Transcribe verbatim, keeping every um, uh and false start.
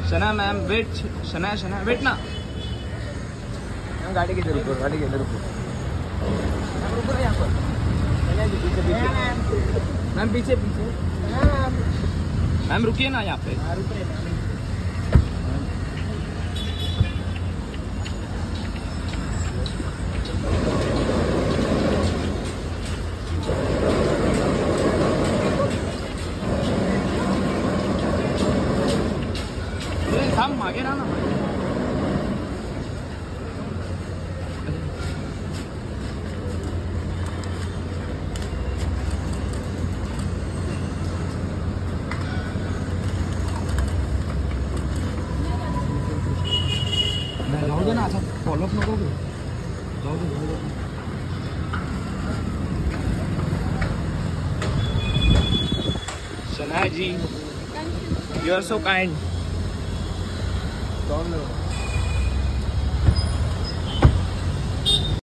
शना ma'am wait, Shana Shana wait ना, गाड़ी के इधर रुको, गाड़ी के इधर रुको, रुको ना यहाँ पर। पीछे पीछे मैम, पीछे पीछे मैम, रुकिए ना यहाँ पे। हम आगे ना ना जाओ दे ना, अच्छा फॉलो अप नको जाओ दे, जाओ दे। Shanaya ji, you are so kind.